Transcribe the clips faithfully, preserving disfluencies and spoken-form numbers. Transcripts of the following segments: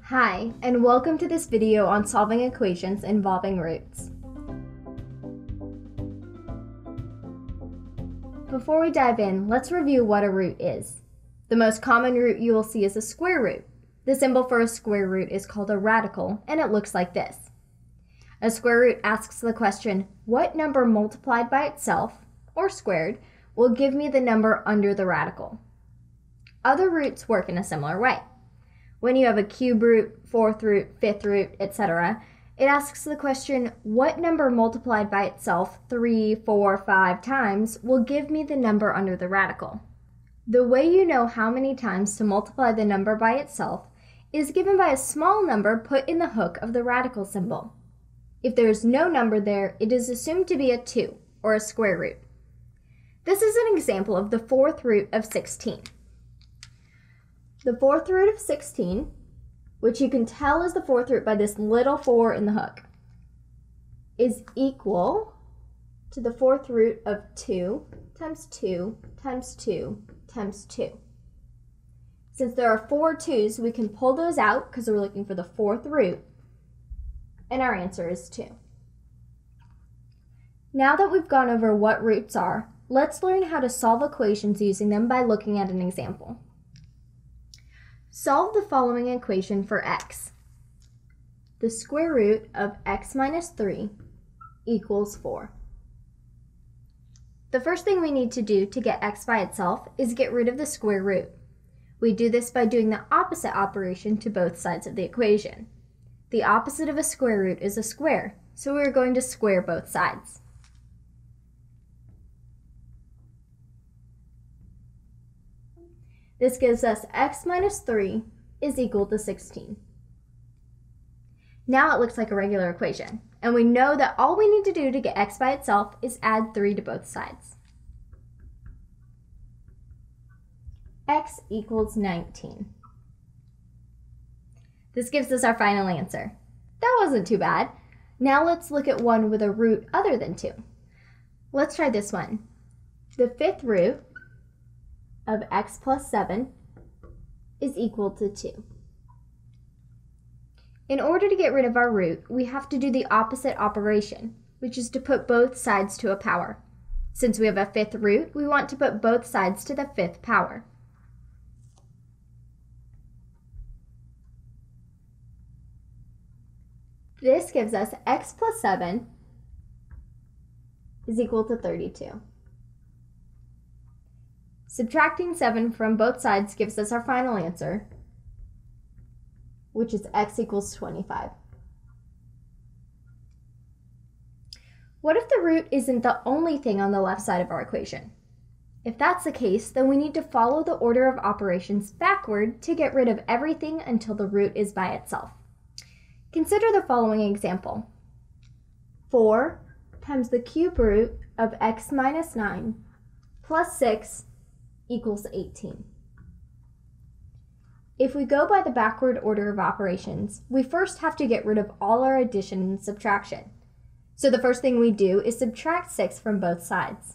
Hi, and welcome to this video on solving equations involving roots. Before we dive in, let's review what a root is. The most common root you will see is a square root. The symbol for a square root is called a radical, and it looks like this. A square root asks the question, what number multiplied by itself, or squared, will give me the number under the radical? Other roots work in a similar way. When you have a cube root, fourth root, fifth root, et cetera, it asks the question, what number multiplied by itself three, four, five times will give me the number under the radical? The way you know how many times to multiply the number by itself is given by a small number put in the hook of the radical symbol. If there is no number there, it is assumed to be a two, or a square root. This is an example of the fourth root of sixteen. The fourth root of sixteen, which you can tell is the fourth root by this little four in the hook, is equal to the fourth root of two times two times two times two. Since there are four twos, we can pull those out because we're looking for the fourth root, and our answer is two. Now that we've gone over what roots are, let's learn how to solve equations using them by looking at an example. Solve the following equation for x. The square root of x minus three equals four. The first thing we need to do to get x by itself is get rid of the square root. We do this by doing the opposite operation to both sides of the equation. The opposite of a square root is a square, so we're going to square both sides. This gives us x minus three is equal to sixteen. Now it looks like a regular equation, and we know that all we need to do to get x by itself is add three to both sides. X equals nineteen. This gives us our final answer. That wasn't too bad. Now let's look at one with a root other than two. Let's try this one. The fifth root of x plus seven is equal to two. In order to get rid of our root, we have to do the opposite operation, which is to put both sides to a power. Since we have a fifth root, we want to put both sides to the fifth power. This gives us x plus seven is equal to thirty-two. Subtracting seven from both sides gives us our final answer, which is x equals twenty-five. What if the root isn't the only thing on the left side of our equation? If that's the case, then we need to follow the order of operations backward to get rid of everything until the root is by itself. Consider the following example. four times the cube root of x minus nine plus six equals eighteen. If we go by the backward order of operations, we first have to get rid of all our addition and subtraction. So the first thing we do is subtract six from both sides.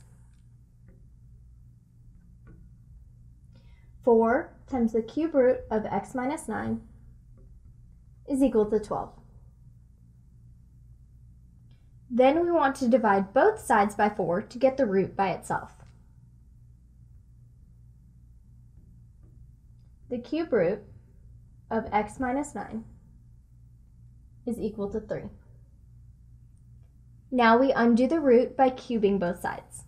four times the cube root of x minus nine is equal to twelve. Then we want to divide both sides by four to get the root by itself. The cube root of x minus nine is equal to three. Now we undo the root by cubing both sides.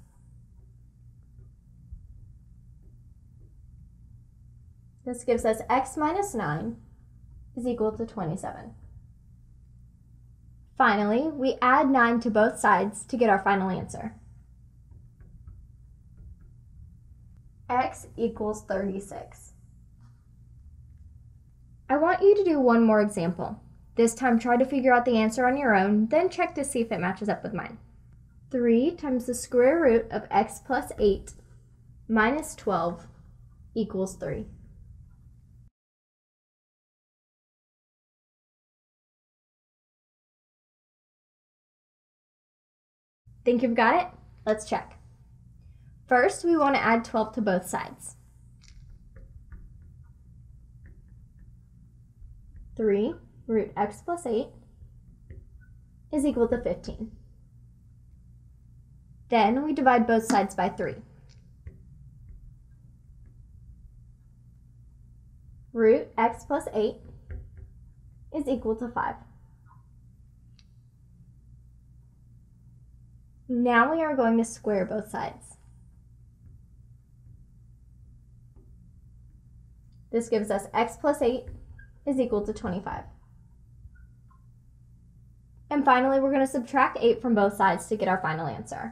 This gives us x minus nine is equal to twenty-seven. Finally, we add nine to both sides to get our final answer. X equals thirty-six. I want you to do one more example. This time try to figure out the answer on your own, then check to see if it matches up with mine. three times the square root of x plus eight minus twelve equals three. Think you've got it? Let's check. First, we want to add twelve to both sides. three root x plus eight is equal to fifteen. Then we divide both sides by three. Root x plus eight is equal to five. Now we are going to square both sides. This gives us x plus eight is equal to twenty-five. And finally, we're going to subtract eight from both sides to get our final answer.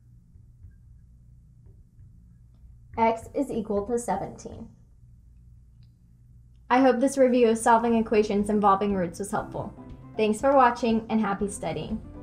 X is equal to seventeen. I hope this review of solving equations involving roots was helpful. Thanks for watching and happy studying.